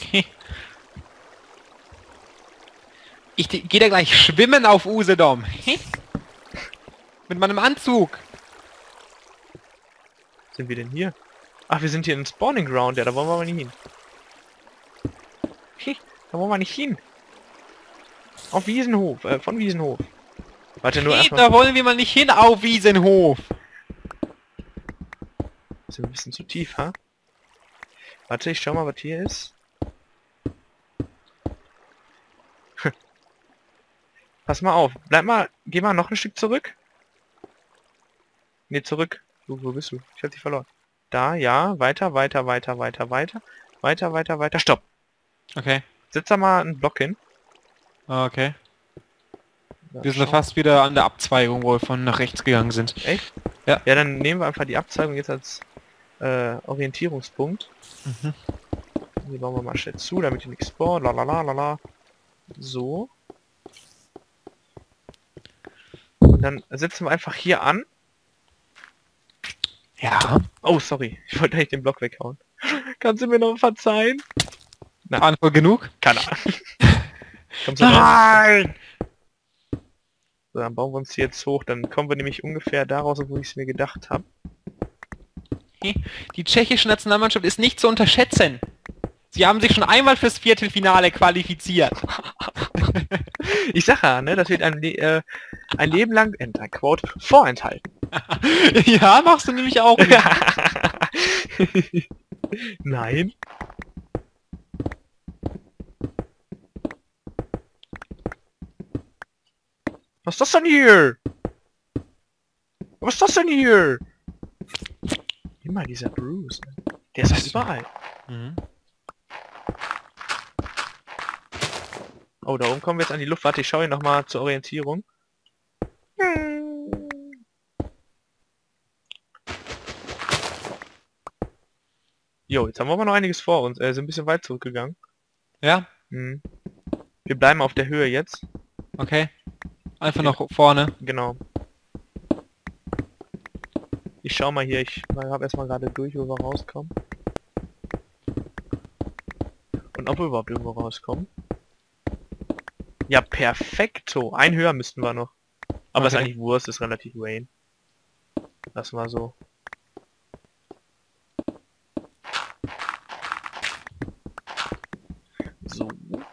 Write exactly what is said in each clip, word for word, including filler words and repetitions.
Ich gehe da gleich schwimmen auf Usedom. Mit meinem Anzug. Sind wir denn hier? Ach, wir sind hier im Spawning Ground. Ja, da wollen wir aber nicht hin. Da wollen wir nicht hin. Auf Wiesenhof. Äh, von Wiesenhof. Warte, nur Hey, erstmal... da wollen wir mal nicht hin auf Wiesenhof. Ist ein bisschen zu tief, ha? Warte, ich schau mal, was hier ist. Pass mal auf. Bleib mal... Geh mal noch ein Stück zurück. Ne, zurück. Du, wo bist du? Ich hab dich verloren. Da, ja. Weiter, weiter, weiter, weiter, weiter. Weiter, weiter, weiter. Stopp. Okay. Setz da mal einen Block hin. Okay. Ja, Wir sind schau. fast wieder an der Abzweigung, wo wir von nach rechts gegangen sind. Echt? Ja. Ja, dann nehmen wir einfach die Abzweigung jetzt als äh, Orientierungspunkt. Mhm. Hier bauen wir mal schnell zu, damit die nichts spawnen. Lalalala. So. Und dann setzen wir einfach hier an. Ja. Oh, sorry. Ich wollte eigentlich den Block weghauen. Kannst du mir noch verzeihen? Na. Antwort genug? Keine Ahnung. Kommst du raus? Nein! So, dann bauen wir uns hier jetzt hoch. Dann kommen wir nämlich ungefähr daraus, wo ich es mir gedacht habe. Die tschechische Nationalmannschaft ist nicht zu unterschätzen. Sie haben sich schon einmal fürs Viertelfinale qualifiziert. Ich sag ja, ne, das wird ein, Le äh, ein Leben lang, äh, ein Quote, vorenthalten. Ja, machst du nämlich auch. Nein. Was ist das denn hier? Was ist das denn hier? Immer dieser Bruce. Ne? Der ist halt überall. Mhm. Oh, da oben kommen wir jetzt an die Luft. Warte, ich schaue hier nochmal zur Orientierung. Jo, jetzt haben wir aber noch einiges vor uns. Äh, sind ein bisschen weit zurückgegangen. Ja, Hm. Wir bleiben auf der Höhe jetzt. okay. Einfach Ja. noch vorne. Genau. Ich schau mal hier. Ich habe erstmal gerade durch, wo wir rauskommen. Und ob wir überhaupt irgendwo rauskommen. Ja, perfekto. Ein höher müssten wir noch. Aber Okay. ist eigentlich Wurst, ist relativ Wayne. Das war so. So.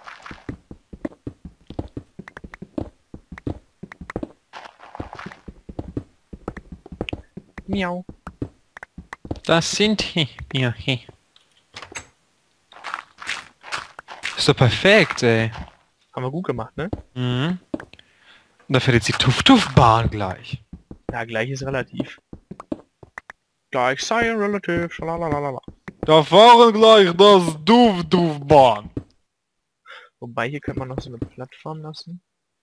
Miau. Das sind die. Ja, hey. Ist doch perfekt, ey. Haben wir gut gemacht, ne? Mhm. Und da fährt jetzt die Tuff-Tuff-Bahn gleich. Ja, gleich ist relativ. Gleich sei relativ. Schalalalala. Da fahren gleich das Duff-Duff-Bahn. Wobei, hier könnte man noch so eine Plattform lassen.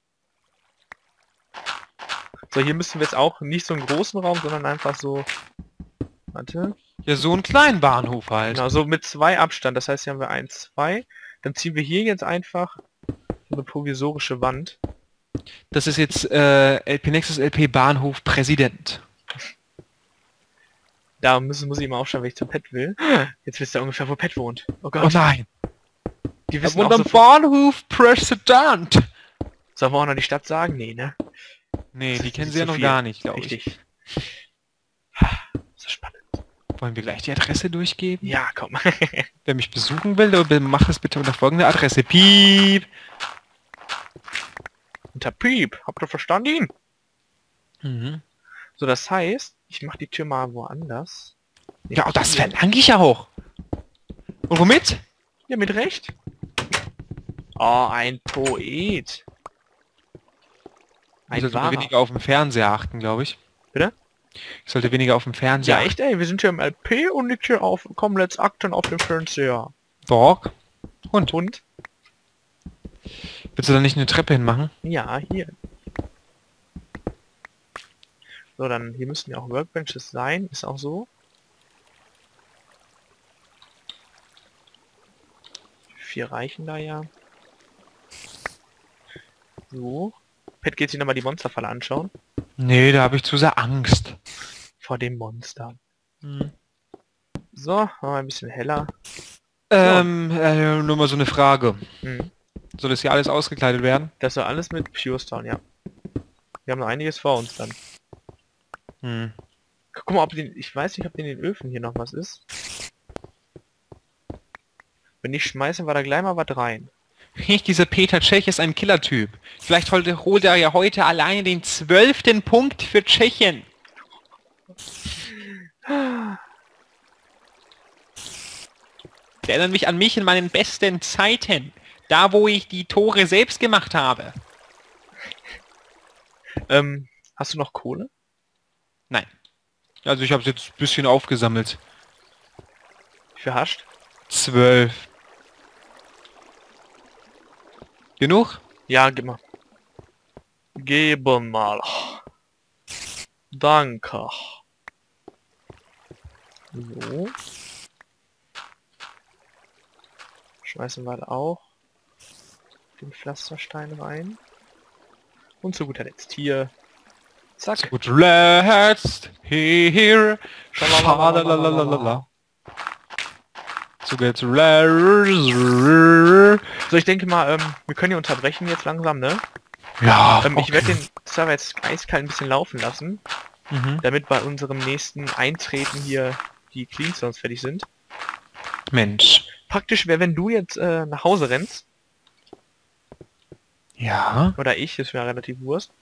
So, hier müssen wir jetzt auch nicht so einen großen Raum, sondern einfach so... Warte. Ja, so einen kleinen Bahnhof halt. Genau, so mit zwei Abstand. Das heißt, hier haben wir eins, zwei. Dann ziehen wir hier jetzt einfach so eine provisorische Wand. Das ist jetzt äh, L P Nexus L P Bahnhof Präsident. Da müssen, muss ich immer aufschauen, wenn ich zum Pet will. Jetzt wisst ihr ungefähr, wo Pet wohnt. Oh Gott. Oh nein. Die wissen Und auch am so... Bahnhof Präsident. Sollen wir auch noch die Stadt sagen? Nee, ne? Nee, Das die ist kennen nicht sie ja so noch viel. gar nicht, glaube ich. Richtig. Das ist spannend. Wollen wir gleich die Adresse durchgeben? Ja, komm. Wer mich besuchen will, der macht es bitte unter folgender Adresse. Piep. Unter Piep. Habt ihr verstanden? Mhm. So, das heißt, ich mach die Tür mal woanders. Ja, oh, das verlange ich ja auch. Und womit? Ja, mit Recht. Oh, ein Poet. Ich Ein sollte mal wahrer. weniger auf den Fernseher achten, glaube ich. Bitte? Ich sollte weniger auf den Fernseher Ja, echt, ey. Wir sind hier im L P und nicht hier auf Comlet's Akten auf dem Fernseher. Borg. Und? Und? Willst du da nicht eine Treppe hinmachen? Ja, hier. So, dann hier müssten ja auch Workbenches sein. Ist auch so. Vier reichen da ja. So. Pet geht sich nochmal die Monsterfalle anschauen. Nee, da habe ich zu sehr Angst. Vor dem Monster. Mhm. So, machen wir ein bisschen heller. Ähm, äh, nur mal so eine Frage. Mhm. Soll das hier alles ausgekleidet werden? Das war alles mit Pure Stone, ja. Wir haben noch einiges vor uns dann. Hm. Guck mal, ob den, ich weiß nicht, ob in den Öfen hier noch was ist. Wenn ich schmeißen, war da gleich mal was rein. Hey, dieser Peter Cech ist ein Killertyp. Vielleicht holt, holt er ja heute alleine den zwölften Punkt für Tschechien. Der erinnert mich an mich in meinen besten Zeiten. Da, wo ich die Tore selbst gemacht habe. Ähm, hast du noch Kohle? Nein. Also ich habe es jetzt ein bisschen aufgesammelt. Wie viel hast? Zwölf. Genug? Ja, gib mal. Geben mal. Danke. So. Schmeißen wir da auch den Pflasterstein rein. Und zu guter Letzt hier. Zack. Gut, let's here. Schalalalalalala. So geht's. So, ich denke mal, ähm, wir können hier unterbrechen jetzt langsam, ne? Ja. Ähm, ich werde den Server jetzt eiskalt ein bisschen laufen lassen, Mhm. damit bei unserem nächsten Eintreten hier die Cleanstones fertig sind. Mensch. Praktisch wäre, wenn du jetzt äh, nach Hause rennst, Ja. oder ich, ist mir relativ Wurst,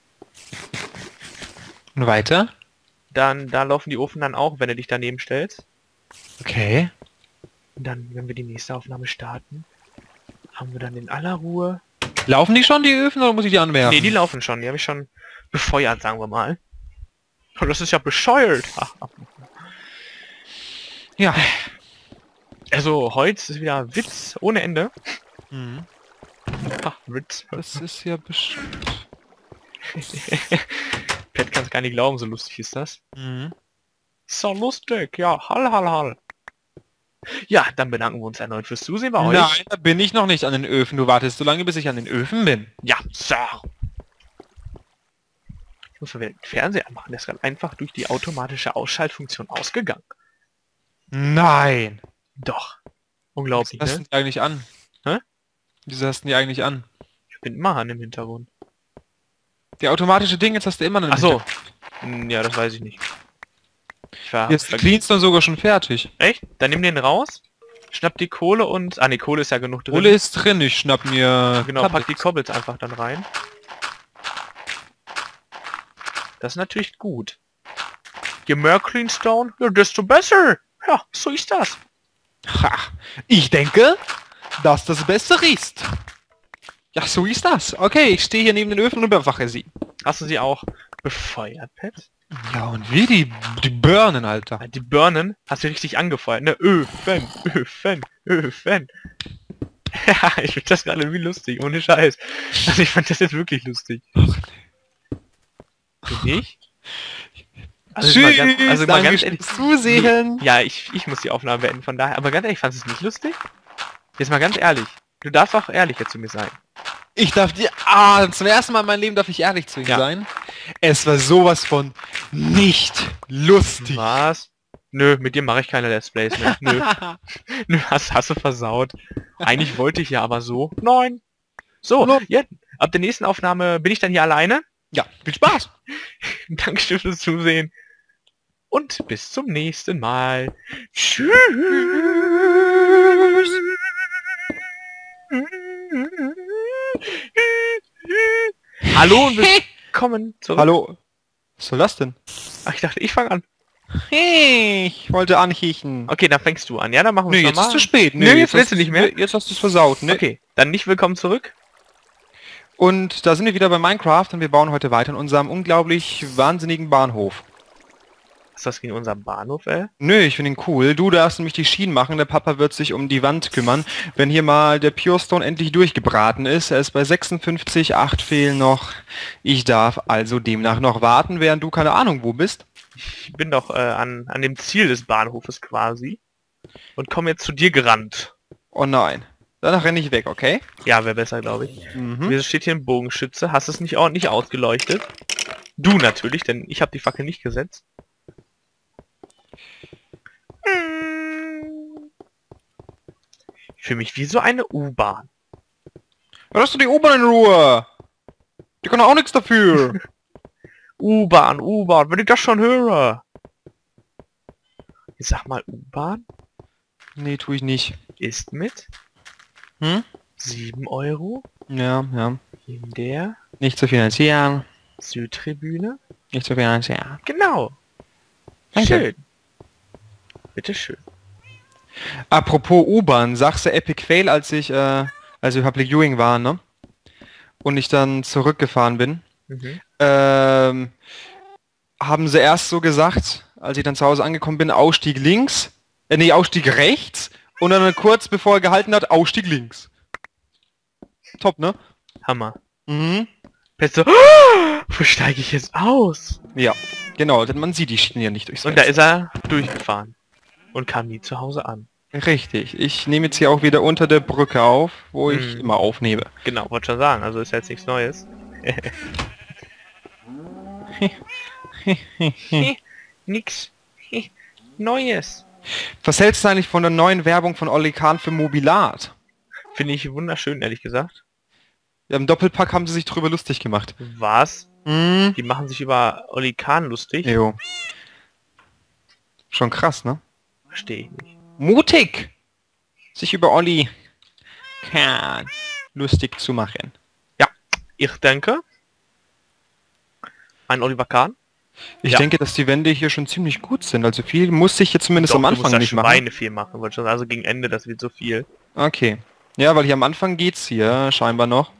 Und weiter? dann da laufen die Ofen dann auch, wenn du dich daneben stellst. Okay. Und dann, wenn wir die nächste Aufnahme starten, haben wir dann in aller Ruhe... Laufen die schon, die Öfen, oder muss ich die anwerfen? Nee, die laufen schon, die habe ich schon befeuert, sagen wir mal. Oh, das ist ja bescheuert. Ja. Also, heute ist wieder Witz ohne Ende. Mhm. Ha, Witz. Das ist ja bestimmt. Pet kann es gar nicht glauben, so lustig ist das. Mhm. So lustig, ja, hall, hall, hall. Ja, dann bedanken wir uns erneut fürs Zusehen bei euch. Nein, da bin ich noch nicht an den Öfen. Du wartest so lange, bis ich an den Öfen bin. Ja, so. Ich muss mal wieder den Fernseher anmachen, der ist gerade einfach durch die automatische Ausschaltfunktion ausgegangen. Nein. Doch. Unglaublich, Was hast ne? du die eigentlich an? Hä? Wieso hast du die eigentlich an? Ich bin immer an im Hintergrund. Die automatische Ding, jetzt hast du immer noch Ach so. Hm, ja, das weiß ich nicht. Ich war... Jetzt cleanst du sogar schon fertig. Echt? Dann nimm den raus, schnapp die Kohle und... Ah ne, Kohle ist ja genug drin. Kohle ist drin, ich schnapp mir... Genau, Tablet. pack die Cobbles einfach dann rein. Das ist natürlich gut. Je mehr Cleanstone, ja, desto besser. Ja, so ist das. Ha, ich denke, dass das besser ist. Ja, so ist das. Okay, ich stehe hier neben den Öfen und überwache sie. Hast du sie auch befeuert, Pet? Ja, und wie die, die Birnen, Alter. Die Birnen hast du richtig angefeuert, ne? Öfen, Öfen, Öfen. Ja, ich finde das gerade wie lustig, ohne Scheiß. Also ich fand das jetzt wirklich lustig. Du nicht? Also Tschüss, mal ganz, also mal danke ganz fürs ehrlich, Zusehen. Nee, ja, ich, ich muss die Aufnahme beenden, von daher. Aber ganz ehrlich, fandest du es nicht lustig? Jetzt mal ganz ehrlich. Du darfst auch ehrlicher zu mir sein. Ich darf dir... Ah, zum ersten Mal in meinem Leben darf ich ehrlich zu Ihnen Ja. sein. Es war sowas von nicht lustig. Was? Nö, mit dir mache ich keine Let's Plays mehr. Nö. Nö, hast, hast du versaut. Eigentlich wollte ich ja aber so. Nein. So, Hallo. jetzt, ab der nächsten Aufnahme bin ich dann hier alleine. Ja, viel Spaß. Dankeschön fürs Zusehen. Und bis zum nächsten Mal. Tschüss. Hallo und willkommen zurück. Hallo. Was soll das denn? Ach, ich dachte, ich fange an. Hey, ich wollte anhiechen. Okay, dann fängst du an. Ja, dann machen wir Nee, es jetzt ist nochmal. zu spät. Nee, jetzt hast willst du nicht mehr. Jetzt hast du es versaut. Ne? Okay, dann nicht willkommen zurück. Und da sind wir wieder bei Minecraft und wir bauen heute weiter in unserem unglaublich wahnsinnigen Bahnhof. Ist das gegen unseren Bahnhof, ey? Nö, ich finde ihn cool. Du darfst nämlich die Schienen machen, der Papa wird sich um die Wand kümmern. Wenn hier mal der Pure Stone endlich durchgebraten ist, er ist bei sechsundfünfzig, acht fehlen noch. Ich darf also demnach noch warten, während du keine Ahnung wo bist. Ich bin doch äh, an, an dem Ziel des Bahnhofes quasi. Und komme jetzt zu dir gerannt. Oh nein. Danach renne ich weg, okay? Ja, wäre besser, glaube ich. Mhm. Wieso steht hier ein Bogenschütze? Hast es nicht ordentlich ausgeleuchtet? Du natürlich, denn ich habe die Fackel nicht gesetzt. Für mich wie so eine U-Bahn. Lass doch die U-Bahn in Ruhe! Die kann doch auch nichts dafür! U-Bahn, U-Bahn, wenn ich das schon höre. Ich sag mal, U-Bahn Nee, tue ich nicht. ist mit Hm? sieben Euro Ja, ja. in der Nicht zu finanzieren. Südtribüne. Nicht zu finanzieren. Genau. Danke. Schön. Bitteschön. Apropos U-Bahn, sagst du Epic Fail, als ich, äh, als wir Public Viewing waren, ne? Und ich dann zurückgefahren bin. Mhm. Ähm, haben sie erst so gesagt, als ich dann zu Hause angekommen bin, Ausstieg links, äh, nee, Ausstieg rechts und dann kurz bevor er gehalten hat, Ausstieg links. Top, ne? Hammer. Mhm. Jetzt so, "Ah, wo steige ich jetzt aus?" Ja, genau, denn man sieht die Schienen ja nicht durchs Und da Fenster. ist er durchgefahren. Und kam nie zu Hause an. Richtig, ich nehme jetzt hier auch wieder unter der Brücke auf, wo ich Mhm. immer aufnehme. Genau, wollte schon sagen. Also ist jetzt nichts Neues. Nix Neues. Was hältst du eigentlich von der neuen Werbung von Olli Kahn für Mobilart? Finde ich wunderschön, ehrlich gesagt. Ja, im Doppelpack haben sie sich drüber lustig gemacht. Was? Mhm. Die machen sich über Olli Kahn lustig? Jo. Schon krass, ne? Verstehe ich nicht. Mutig, sich über Olli Kahn lustig zu machen. Ich denke, ein Oliver Kahn. Ich Ja. denke, dass die Wände hier schon ziemlich gut sind. Also viel muss ich jetzt zumindest Doch, am du musst Anfang da nicht machen. Schweine viel machen. Wollte schon sagen, also gegen Ende, das wird so viel. Okay. Ja, weil hier am Anfang geht's hier scheinbar noch.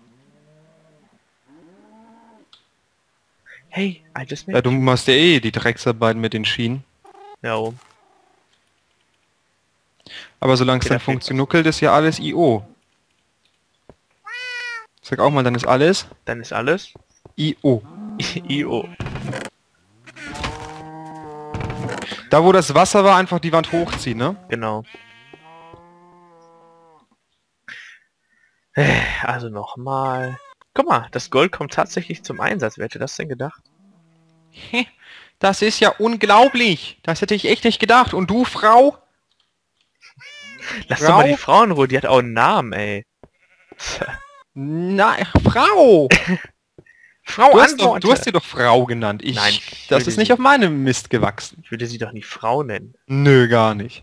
Hey, altes Ja, Mädchen. du machst ja eh die Drecksarbeiten mit den Schienen. Ja, oh. Aber solange es Okay, dann da fehlt funktioniert, ist ja alles I O. Sag auch mal, dann ist alles Dann ist alles. I O. I O. Da wo das Wasser war, einfach die Wand hochziehen, ne? Genau. Äh, Also nochmal. Guck mal, das Gold kommt tatsächlich zum Einsatz. Wer hätte das denn gedacht? Das ist ja unglaublich. Das hätte ich echt nicht gedacht. Und du, Frau? Lass doch mal die Frau? Frau in Ruhe, die hat auch einen Namen, ey. Na, Frau! Frau, Du hast, doch, antworte! du hast sie doch Frau genannt. Ich, Nein, ich das würde ist nicht sie- auf meinem Mist gewachsen. Ich würde sie doch nicht Frau nennen. Nö, gar nicht.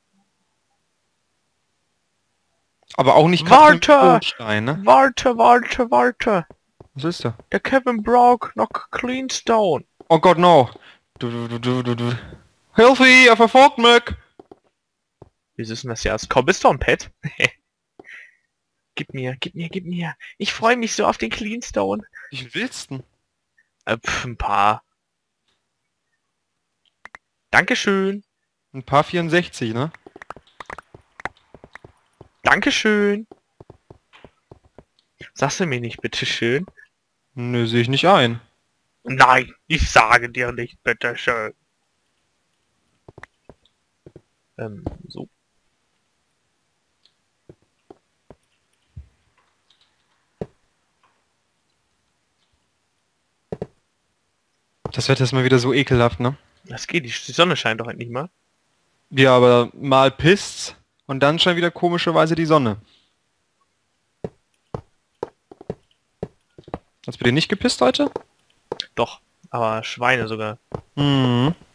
Aber auch nicht Warte! Katrin Goldstein, ne? Warte, warte, warte. Was ist da? Der Kevin braucht noch Cleanstone. Oh Gott, no. Du, du, du, du, du, du. Hilfe, er verfolgt mich. Wieso ist denn das jetzt? Komm, bist du ein Pet? Gib mir, gib mir, gib mir. Ich freue mich so auf den Cleanstone. Wie viel willst du? Äh, pf, ein paar. Dankeschön. Ein paar vierundsechzig, ne? Dankeschön. Sagst du mir nicht, bitteschön? Nö, sehe ich nicht ein. Nein, ich sage dir nicht, bitteschön. Ähm, so. Das Wetter ist mal wieder so ekelhaft, ne? Das geht, die die Sonne scheint doch endlich mal. Ja, aber mal pisst's und dann schon wieder komischerweise die Sonne. Hast du dir nicht gepisst heute? Doch, aber Schweine sogar. Mhm.